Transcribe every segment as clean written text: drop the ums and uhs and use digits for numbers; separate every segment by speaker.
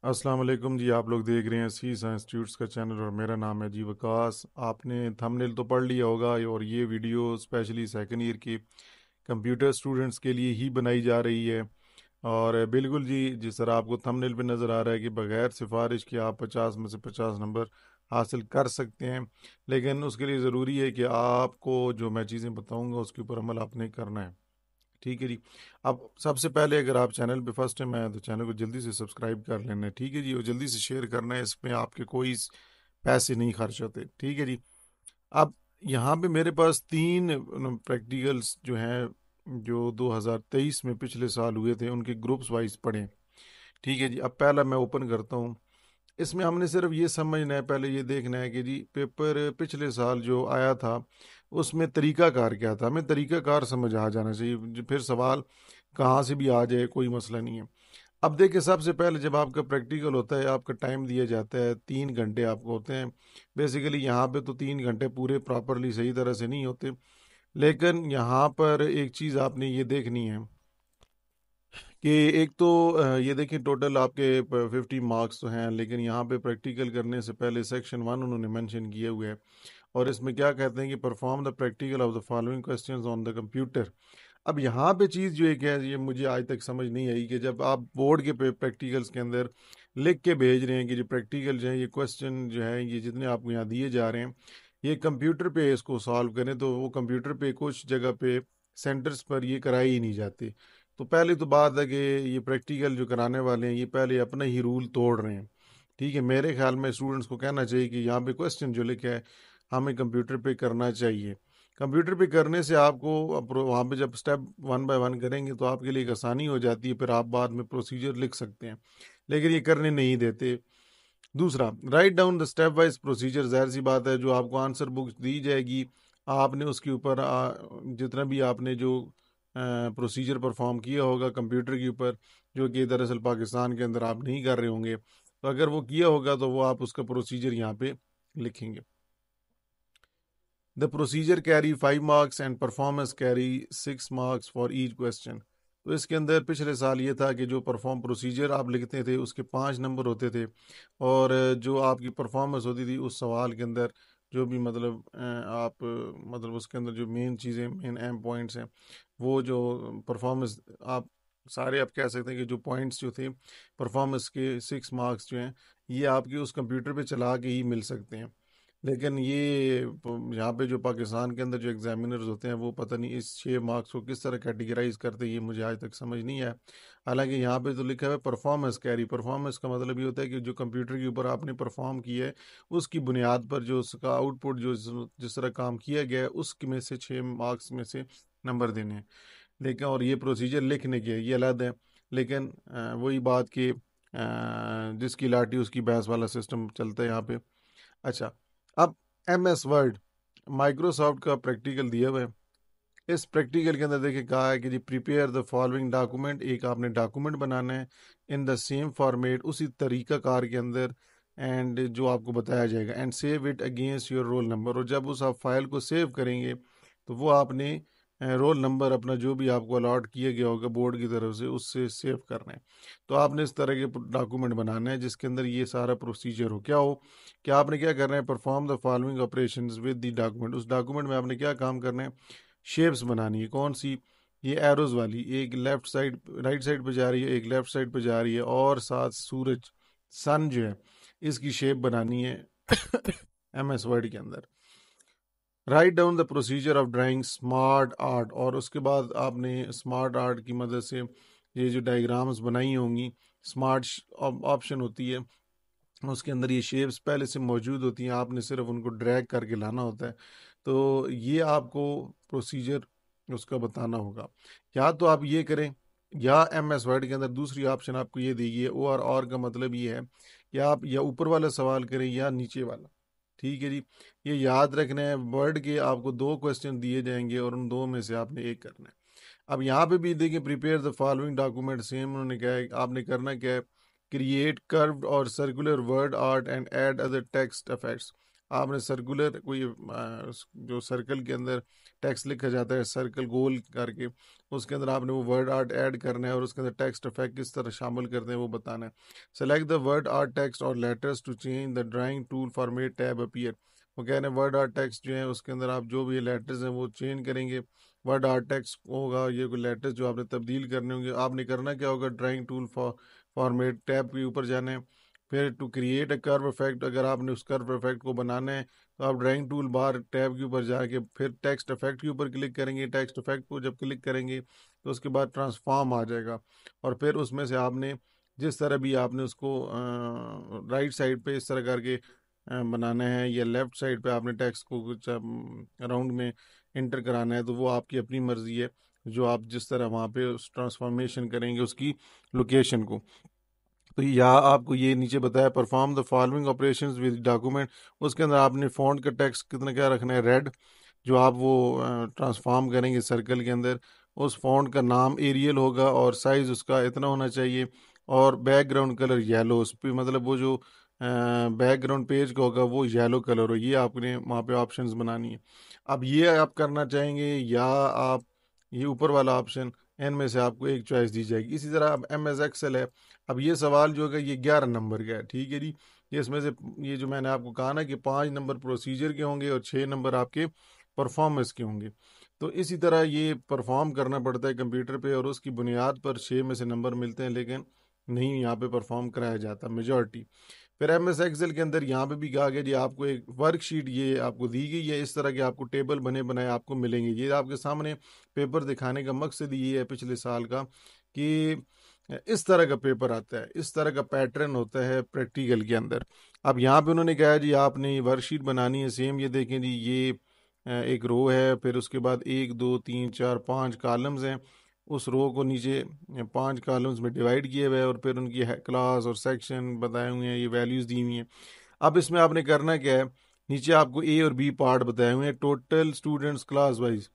Speaker 1: अस्सलाम वालेकुम जी। आप लोग देख रहे हैं सी साइंस ट्यूट्स का चैनल और मेरा नाम है जी वकास। आपने थंबनेल तो पढ़ लिया होगा और ये वीडियो स्पेशली सेकंड ईयर के कंप्यूटर स्टूडेंट्स के लिए ही बनाई जा रही है। और बिल्कुल जी, जिस तरह आपको थंबनेल पे नज़र आ रहा है कि बगैर सिफारिश के आप 50 में से 50 नंबर हासिल कर सकते हैं, लेकिन उसके लिए ज़रूरी है कि आपको जो मैं चीज़ें बताऊंगा उसके ऊपर अमल आपने करना है। ठीक है जी। अब सबसे पहले अगर आप चैनल पे फर्स्ट टाइम आए हैं तो चैनल को जल्दी से सब्सक्राइब कर लेना है। ठीक है जी, और जल्दी से शेयर करना है। इसमें आपके कोई पैसे नहीं खर्च होते। ठीक है जी। अब यहाँ पे मेरे पास तीन प्रैक्टिकल्स जो हैं, जो 2023 में पिछले साल हुए थे, उनके ग्रुप्स वाइज पढ़े। ठीक है जी। अब पहला मैं ओपन करता हूँ। इसमें हमने सिर्फ ये समझना है, पहले ये देखना है कि जी पेपर पिछले साल जो आया था उसमें तरीकाकार क्या था। हमें तरीकाकार समझ आ जाना चाहिए, फिर सवाल कहाँ से भी आ जाए कोई मसला नहीं है। अब देखिए, सबसे पहले जब आपका प्रैक्टिकल होता है, आपका टाइम दिया जाता है 3 घंटे आपको होते हैं। बेसिकली यहाँ पे तो 3 घंटे पूरे प्रॉपरली सही तरह से नहीं होते, लेकिन यहाँ पर एक चीज़ आपने ये देखनी है कि एक तो ये देखिए, टोटल आपके 50 मार्क्स तो हैं, लेकिन यहाँ पे प्रैक्टिकल करने से पहले सेक्शन 1 उन्होंने मेंशन किए हुए है। और इसमें क्या कहते हैं कि perform the practical of the following questions on the computer. अब यहाँ पे चीज़ जो एक है, ये मुझे आज तक समझ नहीं आई कि जब आप बोर्ड के प्रैक्टिकल्स के अंदर लिख के भेज रहे हैं कि जो प्रैक्टिकल जो है, ये क्वेश्चन जो है, ये जितने आपको यहाँ दिए जा रहे हैं, ये कंप्यूटर पे इसको सॉल्व करें, तो वो कंप्यूटर पे कुछ जगह पे सेंटर्स पर ये कराए ही नहीं जाते। तो पहले तो बात है कि ये प्रैक्टिकल जो कराने वाले हैं, ये पहले अपना ही रूल तोड़ रहे हैं। ठीक है, मेरे ख्याल में स्टूडेंट्स को कहना चाहिए कि यहाँ पे क्वेश्चन जो लिखा है हमें कंप्यूटर पे करना चाहिए। कंप्यूटर पे करने से आपको वहाँ पे जब स्टेप 1 बाय 1 करेंगे तो आपके लिए एक आसानी हो जाती है, फिर आप बाद में प्रोसीजर लिख सकते हैं, लेकिन ये करने नहीं देते। दूसरा, write down the step wise procedure. जाहिर सी बात है, जो आपको आंसर बुक दी जाएगी, आपने उसके ऊपर जितना भी आपने जो प्रोसीजर परफॉर्म किया होगा कंप्यूटर के ऊपर, जो कि दरअसल पाकिस्तान के अंदर आप नहीं कर रहे होंगे, तो अगर वो किया होगा तो वो आप उसका प्रोसीजर यहाँ पे लिखेंगे। The procedure carry 5 marks and performance carry 6 marks for each question. तो इसके अंदर पिछले साल ये था कि जो परफॉर्म प्रोसीजर आप लिखते थे उसके 5 नंबर होते थे, और जो आपकी परफॉर्मेंस होती थी उस सवाल के अंदर, जो भी मतलब आप मतलब उसके अंदर जो मेन चीज़ें, मेन एम पॉइंट्स हैं, वो जो परफॉर्मेंस आप सारे आप कह सकते हैं कि जो पॉइंट्स जो थे परफॉर्मेंस के 6 मार्क्स जो हैं, ये आपके उस कंप्यूटर पे चला के ही मिल सकते हैं। लेकिन ये यहाँ पे जो पाकिस्तान के अंदर जो एग्जामिनर्स होते हैं, वो पता नहीं इस 6 मार्क्स को किस तरह कैटेगराइज करते हैं, ये मुझे आज तक समझ नहीं आया। हालांकि यहाँ पे तो लिखा हुआ है परफॉर्मेंस कैरी। परफॉर्मेंस का मतलब ये होता है कि जो कंप्यूटर के ऊपर आपने परफॉर्म किया है, उसकी बुनियाद पर जो उसका आउटपुट, जो जिस तरह काम किया गया है, उसकी में से 6 मार्क्स में से नंबर देने हैं। लेकिन और ये प्रोसीजर लिखने के ये अलग है। लेकिन वही बात कि जिसकी लाठी उसकी भैंस वाला सिस्टम चलता है यहाँ पे। अच्छा, अब MS वर्ड, माइक्रोसॉफ्ट का प्रैक्टिकल दिया हुआ है। इस प्रैक्टिकल के अंदर देखिए कहा है कि जी प्रिपेयर द फॉलोइंग डॉक्यूमेंट। एक आपने डॉक्यूमेंट बनाना है इन द सेम फॉर्मेट, उसी तरीका कार के अंदर, एंड जो आपको बताया जाएगा, and save it against your roll number. और जब उस आप फाइल को सेव करेंगे तो वो आपने रोल नंबर अपना जो भी आपको अलॉट किया गया होगा बोर्ड की तरफ से, उससे सेव करना है। तो आपने इस तरह के डॉक्यूमेंट बनाना है जिसके अंदर ये सारा प्रोसीजर हो। क्या हो, क्या आपने क्या करना है, perform the following operations with the document. उस डॉक्यूमेंट में आपने क्या काम करना है, शेप्स बनानी है। कौन सी, ये एरोज वाली, एक लेफ्ट साइड राइट साइड पे जा रही है, एक लेफ्ट साइड पे जा रही है, और साथ सूरज, सन जो है, इसकी शेप बनानी है MS वर्ड के अंदर। Write down the procedure of drawing smart art. और उसके बाद आपने स्मार्ट आर्ट की मदद से ये जो डायग्राम्स बनाई होंगी, स्मार्ट ऑप्शन होती है, उसके अंदर ये शेप्स पहले से मौजूद होती हैं, आपने सिर्फ उनको ड्रैग करके लाना होता है। तो ये आपको प्रोसीजर उसका बताना होगा। या तो आप ये करें, या MS वर्ड के अंदर दूसरी ऑप्शन आपको ये देगी है, और का मतलब ये है कि आप या ऊपर वाला सवाल करें या नीचे वाला। ठीक है जी। ये याद रखना है, वर्ड के आपको 2 क्वेश्चन दिए जाएंगे और उन दो में से आपने एक करना है। अब यहाँ पे भी देखिए, prepare the following document, same उन्होंने कहा है, आपने करना क्या है, क्रिएट कर्व्ड और circular word art and add other text effects. आपने सर्कुलर कोई जो सर्कल के अंदर टेक्स्ट लिखा जाता है सर्कल गोल करके, उसके अंदर आपने वो वर्ड आर्ट ऐड करना है और उसके अंदर टेक्स्ट इफेक्ट किस तरह शामिल करते हैं वो बताना है। Select the word art text और letters to change the drawing tool format tab appear. वो कह रहे हैं वर्ड आर्ट टेक्स्ट जो है उसके अंदर आप जो भी लेटर्स हैं वो चेंज करेंगे। वर्ड आर्ट टेक्स्ट होगा ये कोई लेटर्स जो आपने तब्दील करने होंगे। आपने करना क्या होगा, ड्राइंग टूल फॉर्मेट टैब के ऊपर जाना है। फिर to create a curve effect, अगर आपने उस कर्व इफेक्ट को बनाना है तो आप ड्राइंग टूल बार टैब के ऊपर जाके फिर टेक्स्ट इफेक्ट के ऊपर क्लिक करेंगे। टेक्स्ट इफेक्ट को जब क्लिक करेंगे तो उसके बाद ट्रांसफॉर्म आ जाएगा और फिर उसमें से आपने जिस तरह भी आपने उसको राइट साइड पे इस तरह करके बनाना है या लेफ्ट साइड पे आपने टेक्स्ट को कुछ राउंड में इंटर कराना है, तो वो आपकी अपनी मर्जी है जो आप जिस तरह वहाँ पे उस ट्रांसफॉर्मेशन करेंगे उसकी लोकेशन को। तो यहाँ आपको ये नीचे बताया perform the following operations with document. उसके अंदर आपने फ़ॉन्ट का टेक्स्ट कितना क्या रखना है, रेड, जो आप वो ट्रांसफॉर्म करेंगे सर्कल के अंदर। उस फ़ॉन्ट का नाम एरियल होगा और साइज़ उसका इतना होना चाहिए और बैकग्राउंड कलर येलो, उस पर मतलब वो जो बैकग्राउंड पेज का होगा वो येलो कलर हो। ये आपने वहाँ पे ऑप्शंस बनानी है। अब ये आप करना चाहेंगे या आप ये ऊपर वाला ऑप्शन, एन में से आपको एक चॉइस दी जाएगी। इसी तरह अब एम एस एक्सेल है। अब ये सवाल जो है ये 11 नंबर का है, ठीक है जी। ये इसमें से ये जो मैंने आपको कहा ना कि 5 नंबर प्रोसीजर के होंगे और 6 नंबर आपके परफॉर्मेंस के होंगे। तो इसी तरह ये परफॉर्म करना पड़ता है कंप्यूटर पे और उसकी बुनियाद पर 6 में से नंबर मिलते हैं, लेकिन नहीं यहाँ पे परफॉर्म कराया जाता मेजॉरिटी। फिर एम एस एक्सेल के अंदर यहाँ पे भी कहा गया जी आपको एक वर्कशीट ये आपको दी गई है, इस तरह के आपको टेबल बने बनाए आपको मिलेंगे। ये आपके सामने पेपर दिखाने का मकसद ये है पिछले साल का कि इस तरह का पेपर आता है, इस तरह का पैटर्न होता है प्रैक्टिकल के अंदर। अब यहाँ पे उन्होंने कहा जी आपने ये वर्कशीट बनानी है सेम, ये देखें जी ये एक रो है, फिर उसके बाद 1 2 3 4 5 कॉलम्स हैं। उस रो को नीचे 5 कॉलम्स में डिवाइड किए हुए हैं और फिर उनकी क्लास और सेक्शन बताए हुए हैं, ये वैल्यूज़ दी हुई हैं। अब इसमें आपने करना क्या है, नीचे आपको ए और बी पार्ट बताए हुए हैं, टोटल स्टूडेंट्स क्लास वाइज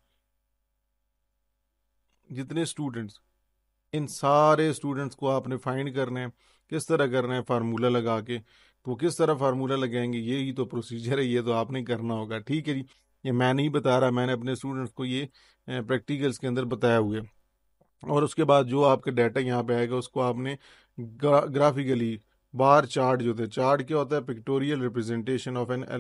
Speaker 1: जितने स्टूडेंट्स, इन सारे स्टूडेंट्स को आपने फाइंड करना है। किस तरह करना है, फार्मूला लगा के। तो किस तरह फार्मूला लगाएंगे, ये ही तो प्रोसीजर है, ये तो आपने करना होगा, ठीक है जी। ये मैं नहीं बता रहा, मैंने अपने स्टूडेंट्स को ये प्रैक्टिकल्स के अंदर बताया हुआ है। और उसके बाद जो आपका डाटा यहाँ पे आएगा उसको आपने ग्राफिकली बार चार्ट जो होता है, चार्ट क्या होता है, pictorial representation of an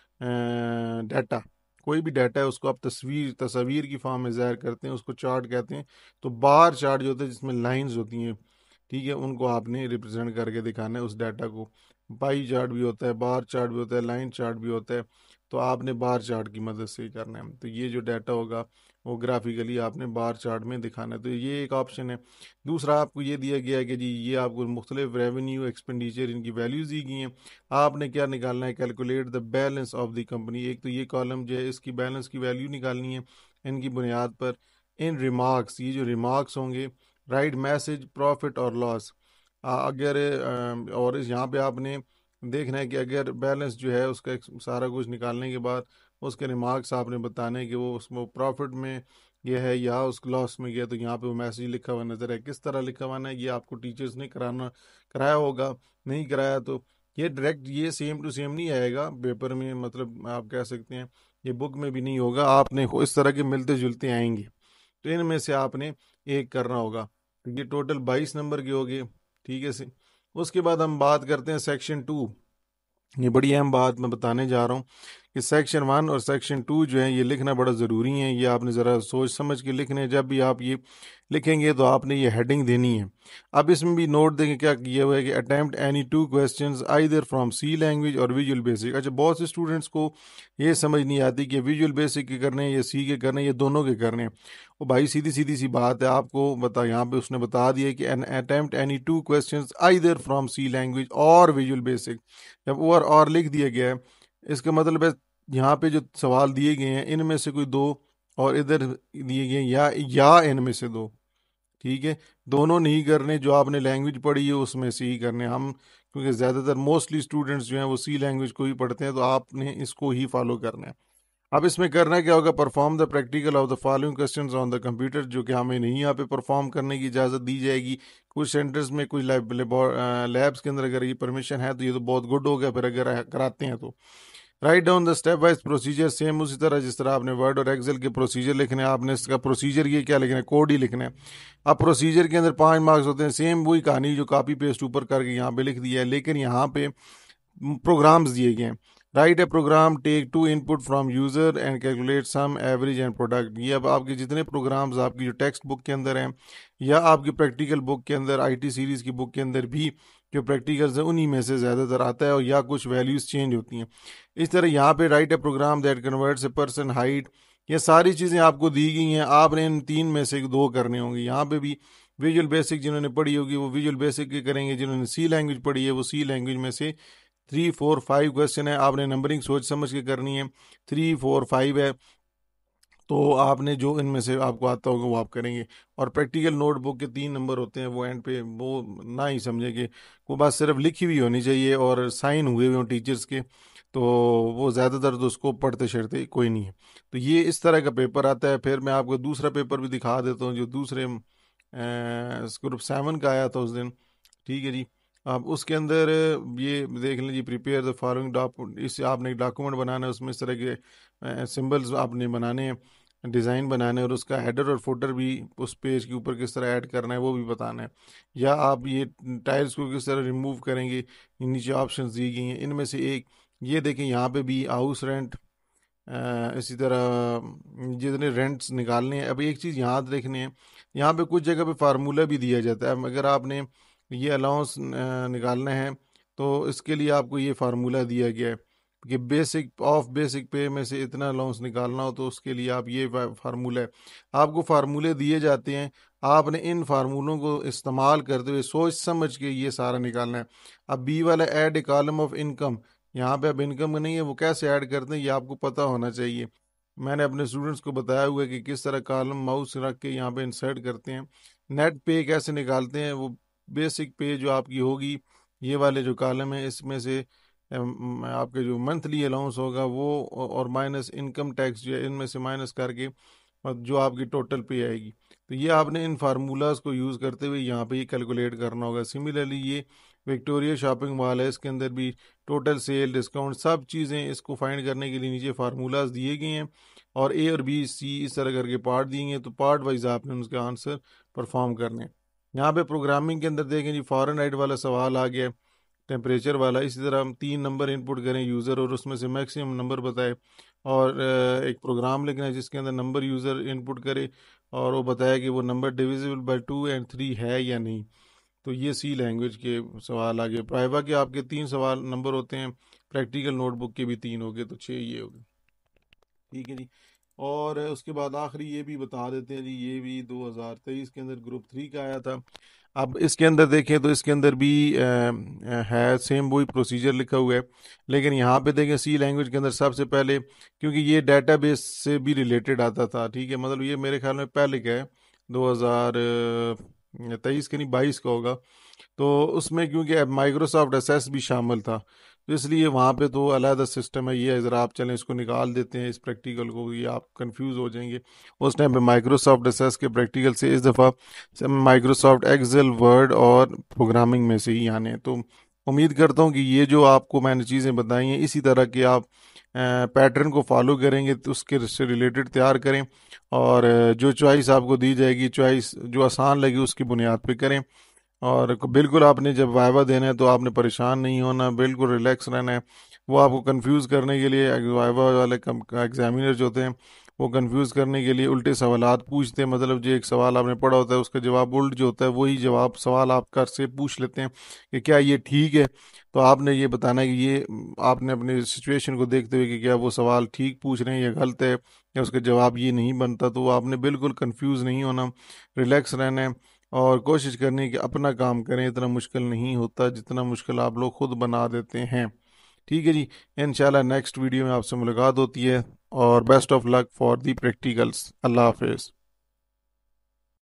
Speaker 1: data. कोई भी डाटा है उसको आप तस्वीर की फॉर्म में ज़ाहिर करते हैं, उसको चार्ट कहते हैं। तो बार चार्ट जो होता है जिसमें लाइंस होती हैं, ठीक है, उनको आपने रिप्रेजेंट करके दिखाना है उस डाटा को। पाई चार्ट भी होता है, बार चार्ट भी होता है, लाइन चार्ट भी होता है। तो आपने बार चार्ट की मदद से ही करना है। तो ये जो डाटा होगा वो ग्राफिकली आपने बार चार्ट में दिखाना है। तो ये एक ऑप्शन है। दूसरा आपको ये दिया गया है कि जी ये आपको मुख्तलिफ रेवेन्यू एक्सपेंडिचर इनकी वैल्यूज़ दी गई हैं। आपने क्या निकालना है, calculate the balance of the company. एक तो ये कॉलम जो है इसकी बैलेंस की वैल्यू निकालनी है इनकी बुनियाद पर। इन रिमार्क्स, ये जो रिमार्क्स होंगे, राइट मैसेज प्रॉफिट और लॉस। अगर और इस यहाँ पे आपने देखना है कि अगर बैलेंस जो है उसका सारा कुछ निकालने के बाद उसके रिमार्क्स आपने बताने हैं कि वो उसमें प्रॉफिट में ये है या उस लॉस में गया। तो यहाँ पे वो मैसेज लिखा हुआ नजर है, किस तरह लिखा हुआ है, ये आपको टीचर्स ने कराया होगा। नहीं कराया तो ये डायरेक्ट ये सेम टू सेम नहीं आएगा पेपर में, मतलब आप कह सकते हैं ये बुक में भी नहीं होगा, आपने इस तरह के मिलते जुलते आएंगे। तो इनमें से आपने एक करना होगा। तो ये टोटल 22 नंबर के हो गए, ठीक है से। उसके बाद हम बात करते हैं सेक्शन 2। ये बड़ी अहम बात मैं बताने जा रहा हूँ कि सेक्शन 1 और सेक्शन 2 जो है ये लिखना बड़ा ज़रूरी है। ये आपने ज़रा सोच समझ के लिखने हैं। जब भी आप ये लिखेंगे तो आपने ये हेडिंग देनी है। अब इसमें भी नोट देंगे क्या किया हुआ है कि attempt any 2 questions either from C language और विजुअल बेसिक। अच्छा, बहुत से स्टूडेंट्स को ये समझ नहीं आती कि विजुअल बेसिक के करने हैं या सी के करने हैं या दोनों के करने हैं। वो भाई सीधी सीधी सी बात है, आपको बता यहाँ पे उसने बता दिया कि an attempt any 2 questions either from C language और विजुअल बेसिक। जब और लिख दिया गया है, इसका मतलब है यहाँ पे जो सवाल दिए गए हैं इनमें से कोई दो और इधर दिए गए हैं या इनमें से दो, ठीक है। दोनों नहीं करने, जो आपने लैंग्वेज पढ़ी है उसमें से ही करने हम, क्योंकि ज़्यादातर मोस्टली स्टूडेंट्स जो हैं वो सी लैंग्वेज को ही पढ़ते हैं, तो आपने इसको ही फॉलो करना है। अब इसमें करना क्या होगा, perform the practical of the following questions on the computer, जो कि हमें नहीं यहाँ पे परफॉर्म करने की इजाज़त दी जाएगी। कुछ सेंटर्स में कुछ लैब्स के अंदर अगर ये परमिशन है तो ये तो बहुत गुड हो गया, फिर अगर कराते हैं तो write down the step wise procedure, same उसी तरह जिस तरह आपने वर्ड और एक्सेल के प्रोसीजर लिखने हैं, आपने इसका प्रोसीजर ये क्या लिखना है, कोड ही लिखना है। अब प्रोसीजर के अंदर 5 मार्क्स होते हैं, सेम वही कहानी जो कॉपी पेस्ट ऊपर करके यहाँ पे लिख दिया है, लेकिन यहाँ पे प्रोग्राम्स दिए गए हैं। Write a program, take 2 input from user and calculate sum average and product. ये अब आपके जितने प्रोग्राम्स आपकी जो टेक्स्ट बुक के अंदर हैं या आपकी प्रैक्टिकल बुक के अंदर, आईटी सीरीज़ की बुक के अंदर भी जो प्रैक्टिकल्स हैं उन्हीं में से ज़्यादातर आता है, और या कुछ वैल्यूज़ चेंज होती हैं। इस तरह यहाँ पे write a program that converts a person height, ये सारी चीज़ें आपको दी गई हैं, आपने इन 3 में से 2 करने होंगे। यहाँ पे भी विजुअल बेसिक जिन्होंने पढ़ी होगी वो विजुअल बेसिक के करेंगे, जिन्होंने सी लैंग्वेज पढ़ी है वो सी लैंग्वेज में से 3, 4, 5 क्वेश्चन है, आपने नंबरिंग सोच समझ के करनी है। 3, 4, 5 है, तो आपने जो इनमें से आपको आता होगा वो आप करेंगे। और प्रैक्टिकल नोटबुक के 3 नंबर होते हैं, वो एंड पे वो ना ही समझे कि वो बात सिर्फ लिखी हुई होनी चाहिए और साइन हुए हुए हों टीचर्स के, तो वो ज़्यादातर तो उसको पढ़ते शढ़ते कोई नहीं है। तो ये इस तरह का पेपर आता है। फिर मैं आपको दूसरा पेपर भी दिखा देता हूँ जो दूसरे ग्रुप 7 का आया था उस दिन। ठीक है जी, आप उसके अंदर ये देख लीजिए, प्रिपेयर द फॉलोइंग डॉक्यूमेंट, इससे आपने एक डॉक्यूमेंट बनाना है, उसमें इस तरह के सिंबल्स आपने बनाने हैं, डिज़ाइन बनाना है, और उसका हेडर और फुटर भी उस पेज के ऊपर किस तरह ऐड करना है वो भी बताना है। या आप ये टाइल्स को किस तरह रिमूव करेंगे, नीचे ऑप्शंस दी गई हैं, इनमें से एक ये देखें, यहाँ पे भी हाउस रेंट, इसी तरह जितने रेंट्स निकालने हैं। अब एक चीज़ याद रखनी है, यहाँ पे कुछ जगह पे फार्मूला भी दिया जाता है। अगर आपने ये अलाउंस निकालना है तो इसके लिए आपको ये फार्मूला दिया गया है कि बेसिक पे में से इतना अलाउंस निकालना हो, तो उसके लिए आप ये फार्मूला है, आपको फार्मूले दिए जाते हैं, आपने इन फार्मूलों को इस्तेमाल करते हुए सोच समझ के ये सारा निकालना है। अब बी वाला add a column of income, यहाँ पे अब इनकम नहीं है, वो कैसे ऐड करते हैं ये आपको पता होना चाहिए। मैंने अपने स्टूडेंट्स को बताया हुआ है कि किस तरह कॉलम माउस रख के यहाँ पे इंसर्ट करते हैं। नेट पे कैसे निकालते हैं, वो बेसिक पे जो आपकी होगी, ये वाले जो कॉलम है इसमें से आपके जो मंथली अलाउंस होगा वो, और माइनस इनकम टैक्स जो है, इनमें से माइनस करके और जो आपकी टोटल पे आएगी। तो ये आपने इन फार्मूलाज को यूज़ करते हुए यहाँ पे ये कैलकुलेट करना होगा। सिमिलरली ये विक्टोरिया शॉपिंग मॉल है, इसके अंदर भी टोटल सेल, डिस्काउंट, सब चीज़ें इसको फाइंड करने के लिए नीचे फार्मूलाज दिए गए हैं, और ए और बी सी इस तरह करके पार्ट दिए हैं, तो पार्ट वाइज आपने उसका आंसर परफॉर्म करने हैं। यहाँ पे प्रोग्रामिंग के अंदर देखें जी, फॉरेन राइट वाला सवाल आ गया, टेम्परेचर वाला। इसी तरह हम 3 नंबर इनपुट करें यूज़र, और उसमें से मैक्सिमम नंबर बताए, और एक प्रोग्राम लिखना है जिसके अंदर नंबर यूज़र इनपुट करे और वो बताया कि वो नंबर डिविजिबल बाय 2 एंड 3 है या नहीं। तो ये सी लैंग्वेज के सवाल आ गए। प्राइवा के आपके 3 सवाल नंबर होते हैं, प्रैक्टिकल नोटबुक के भी 3 हो गए, तो 6 ये हो गए। ठीक है जी, और उसके बाद आखिरी ये भी बता देते हैं जी, ये भी 2023 के अंदर ग्रुप 3 का आया था। अब इसके अंदर देखें तो इसके अंदर भी है सेम वही प्रोसीजर लिखा हुआ है, लेकिन यहाँ पे देखें सी लैंग्वेज के अंदर सबसे पहले, क्योंकि ये डेटाबेस से भी रिलेटेड आता था, ठीक है, मतलब ये मेरे ख्याल में पहले का है, 2023 के नहीं 22 का होगा। तो उसमें क्योंकि माइक्रोसॉफ्ट एसेस भी शामिल था, तो इसलिए वहाँ पे तो अलग सिस्टम है। ये ज़रा आप चलें इसको निकाल देते हैं इस प्रैक्टिकल को, ये आप कंफ्यूज हो जाएंगे। उस टाइम पे माइक्रोसॉफ्ट एसेस के प्रैक्टिकल से इस दफ़ा माइक्रोसॉफ्ट एक्सेल, वर्ड और प्रोग्रामिंग में से ही आने हैं। तो उम्मीद करता हूँ कि ये जो आपको मैंने चीज़ें बताई हैं इसी तरह के आप पैटर्न को फॉलो करेंगे तो उसके से रिलेटेड तैयार करें, और जो चॉइस आपको दी जाएगी, चॉइस जो आसान लगी उसकी बुनियाद पे करें। और बिल्कुल आपने जब वाइवा देना है तो आपने परेशान नहीं होना, बिल्कुल रिलैक्स रहना है। वो आपको कंफ्यूज करने के लिए वाइवा वाले एग्जामिनर जो होते हैं वो कंफ्यूज करने के लिए उल्टे सवालात पूछते हैं, मतलब जो एक सवाल आपने पढ़ा होता है उसका जवाब उल्ट जो होता है वही जवाब सवाल आपका से पूछ लेते हैं कि क्या ये ठीक है। तो आपने ये बताना है कि ये आपने अपनी सिचुएशन को देखते हुए कि क्या वो सवाल ठीक पूछ रहे हैं या गलत है, या उसका जवाब ये नहीं बनता, तो आपने बिल्कुल कंफ्यूज नहीं होना, रिलैक्स रहना है और कोशिश करनी कि अपना काम करें। इतना मुश्किल नहीं होता जितना मुश्किल आप लोग खुद बना देते हैं। ठीक है जी, इंशाल्लाह नेक्स्ट वीडियो में आपसे मुलाकात होती है, और best of luck for the practicals. अल्लाह हाफिज़।